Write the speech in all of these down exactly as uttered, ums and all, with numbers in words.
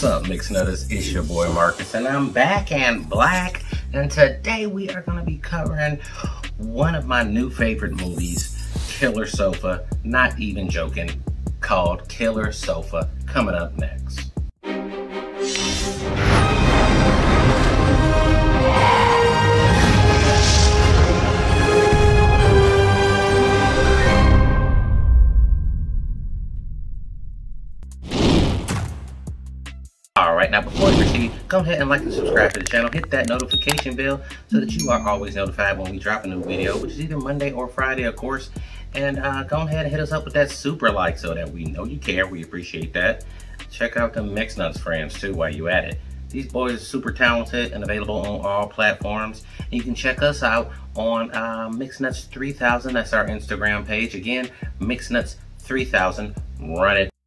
up, Mix Nutters? It's your boy Marcus, and I'm back and black. And today we are going to be covering one of my new favorite movies, Killer Sofa. Not even joking, called Killer Sofa. Coming up next. Alright, now before we proceed, go ahead and like and subscribe to the channel. Hit that notification bell so that you are always notified when we drop a new video, which is either Monday or Friday, of course. And uh, go ahead and hit us up with that super like so that we know you care. We appreciate that. Check out the Mix Nuts friends too while you at it. These boys are super talented and available on all platforms. And you can check us out on uh, Mix Nuts three thousand. That's our Instagram page. Again, Mix Nuts three thousand. Run it.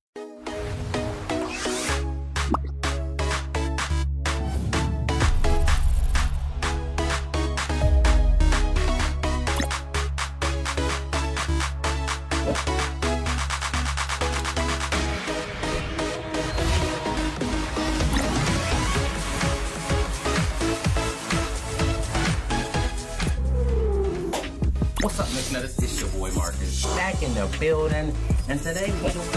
What's up, Mix Nutters? It's your boy Marcus, back in the building, and today we do.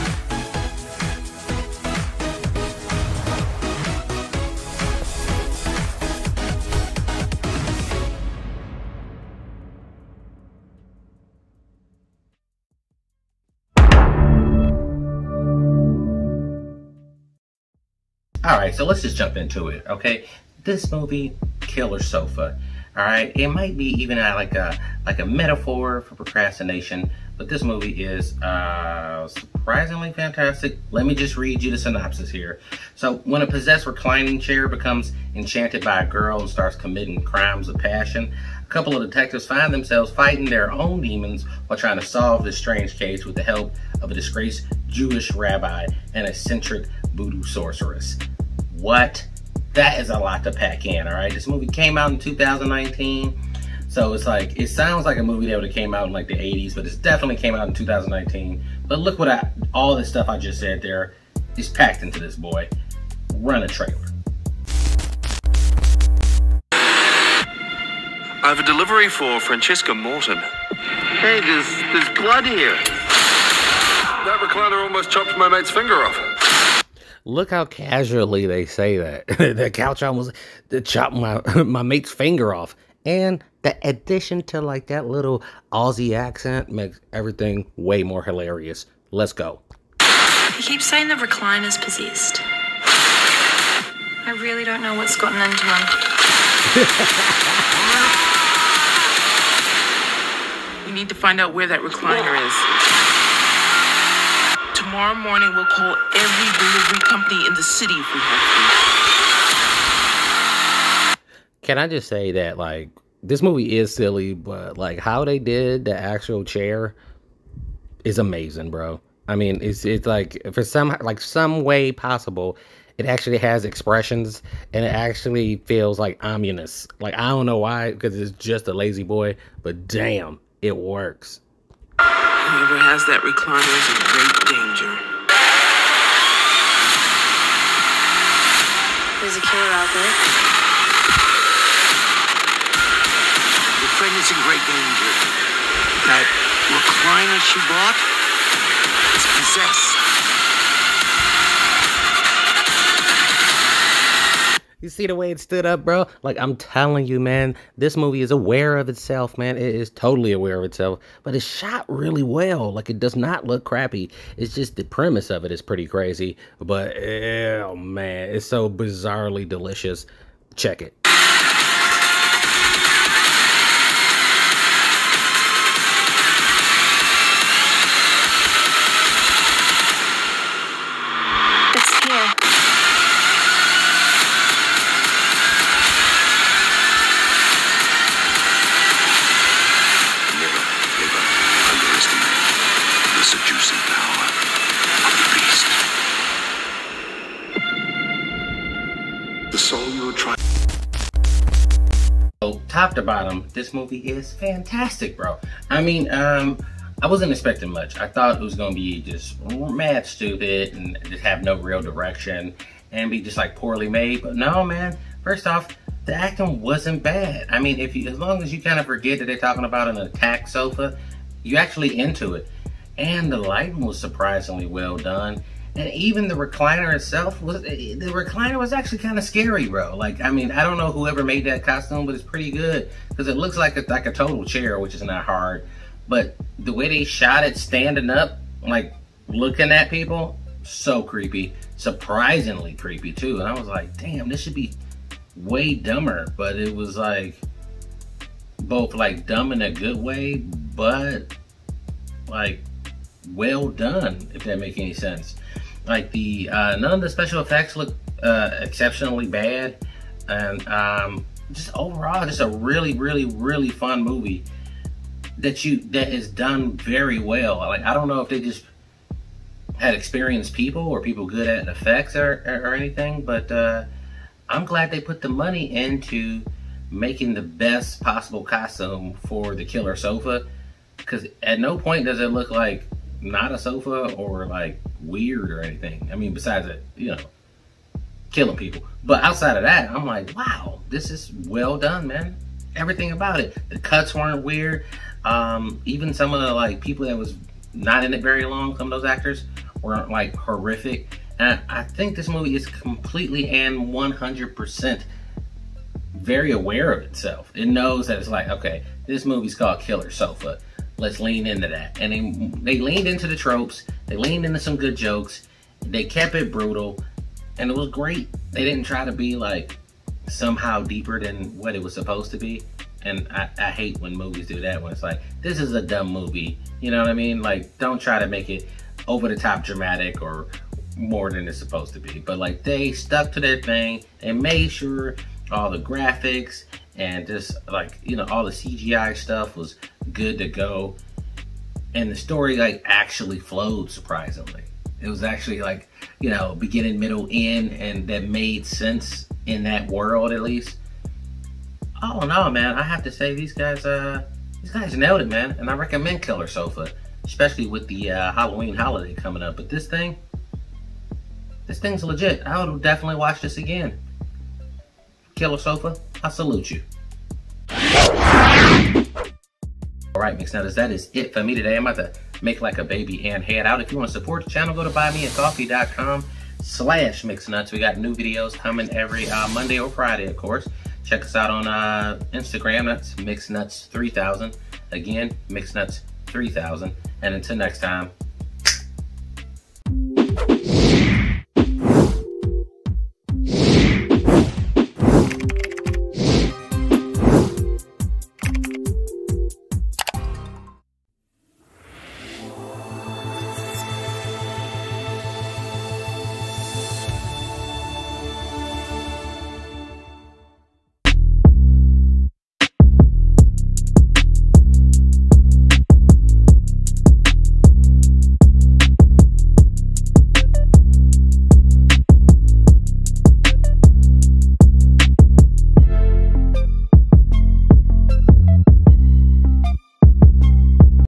All right, so let's just jump into it, okay? This movie, Killer Sofa. All right, it might be even a, like a like a metaphor for procrastination, but this movie is uh, surprisingly fantastic. Let me just read you the synopsis here. So, when a possessed reclining chair becomes enchanted by a girl and starts committing crimes of passion, a couple of detectives find themselves fighting their own demons while trying to solve this strange case with the help of a disgraced Jewish rabbi and eccentric voodoo sorceress. What? That is a lot to pack in, all right? This movie came out in two thousand nineteen, so it's like, it sounds like a movie that would have came out in like the eighties, but it definitely came out in two thousand nineteen. But look what I, all this stuff I just said there is packed into this boy. Run a trailer. I have a delivery for Francesca Morton. Hey, there's, there's blood here. That recliner almost chopped my mate's finger off. Look how casually they say that. The couch almost chopped my my mate's finger off. And the addition to like that little Aussie accent makes everything way more hilarious. Let's go. He keeps saying the recliner's possessed. I really don't know what's gotten into him. We need to find out where that recliner is. Tomorrow morning, we'll call every delivery company in the city if we have to. Can I just say that, like, this movie is silly, but, like, how they did the actual chair is amazing, bro. I mean, it's, it's like, for some, like, some way possible, it actually has expressions, and it actually feels, like, ominous. Like, I don't know why, because it's just a lazy boy, but damn, it works. Whoever has that recliner is in great danger. There's a killer out there. Your friend is in great danger. That recliner she bought is possessed. You see the way it stood up, bro? Like, I'm telling you, man, this movie is aware of itself, man. It is totally aware of itself, but it's shot really well. Like, it does not look crappy. It's just the premise of it is pretty crazy, but, oh, man, it's so bizarrely delicious. Check it. It's here. Seducing power of the beast. The soul you were trying. So, top to bottom, this movie is fantastic, bro. I mean, um, I wasn't expecting much. I thought it was gonna be just mad stupid and just have no real direction and be just like poorly made. But no, man. First off, the acting wasn't bad. I mean, if you, as long as you kind of forget that they're talking about an attack sofa, you're actually into it. And the lighting was surprisingly well done. And even the recliner itself was, the recliner was actually kind of scary, bro. Like, I mean, I don't know whoever made that costume, but it's pretty good because it looks like a, like a total chair, which is not hard. But the way they shot it standing up, like looking at people, so creepy. Surprisingly creepy too. And I was like, damn, this should be way dumber. But it was like both like dumb in a good way, but like well done, if that makes any sense. Like the uh, none of the special effects look uh, exceptionally bad, and um, just overall, just a really, really, really fun movie that you that is done very well. Like, I don't know if they just had experienced people or people good at effects or, or, or anything, but uh, I'm glad they put the money into making the best possible costume for the killer sofa, because at no point does it look like not a sofa or like weird or anything. I mean, besides it, you know, killing people. But outside of that, I'm like, wow, this is well done, man. Everything about it. The cuts weren't weird. Um, even some of the like people that was not in it very long, some of those actors weren't like horrific. And I, I think this movie is completely and one hundred percent very aware of itself. It knows that it's like, okay, this movie's called Killer Sofa. Let's lean into that. And they, they leaned into the tropes. They leaned into some good jokes. They kept it brutal. And it was great. They didn't try to be like somehow deeper than what it was supposed to be. And I, I hate when movies do that, when it's like, this is a dumb movie. You know what I mean? Like, don't try to make it over the top dramatic or more than it's supposed to be. But like, they stuck to their thing. They made sure all the graphics and just like, you know, all the C G I stuff was good to go. And the story like actually flowed surprisingly. It was actually like, you know, beginning, middle, end, and that made sense in that world at least. All in all, man, I have to say these guys, uh, these guys nailed it, man. And I recommend Killer Sofa, especially with the uh, Halloween holiday coming up. But this thing, this thing's legit. I would definitely watch this again. Killer Sofa, I salute you. Alright, Mixed Nutters, that is it for me today. I'm about to make like a baby and head out. If you want to support the channel, go to buy me a coffee dot com slash Mixed Nuts. We got new videos coming every uh, Monday or Friday, of course. Check us out on uh, Instagram. That's Mixed Nuts three thousand. Again, Mixed Nuts three thousand. And until next time,